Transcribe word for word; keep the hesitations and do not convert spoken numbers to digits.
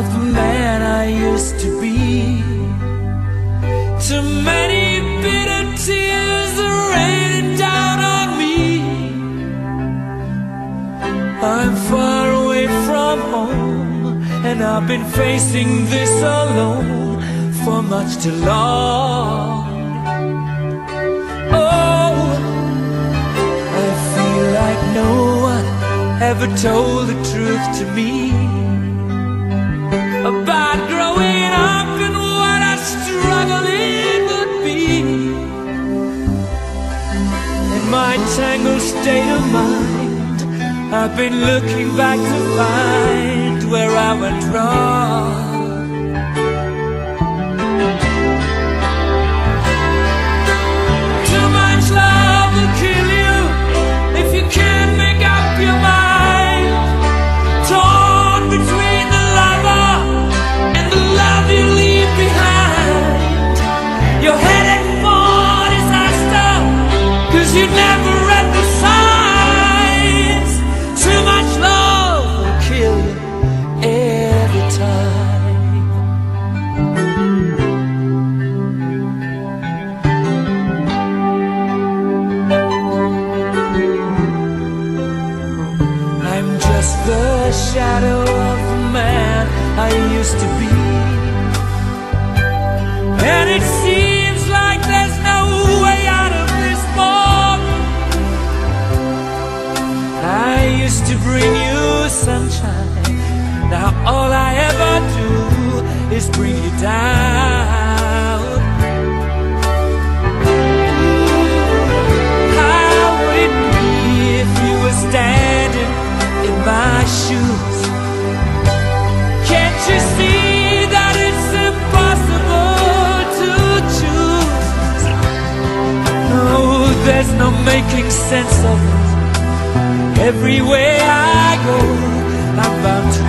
of the man I used to be. Too many bitter tears are raining down on me. I'm far away from home, and I've been facing this alone for much too long. Oh, I feel like no one ever told the truth to me about growing up and what a struggle it would be. In my tangled state of mind, I've been looking back to find where I went wrong. Too much love will kill you if you can't make up your mind. Torn between the lover and the love you leave behind. You're headed for disaster, 'cause you never read the signs. Too much love will kill you every time. I'm just the shadow of the man I used to be, and it seems like there's no way out of this fog. I used to bring you sunshine, now all I ever do is bring you down. How would it be if you were standing in my shoes? Can't you see that it's impossible to choose? No, there's no making sense of it. Everywhere I go, I'm bound to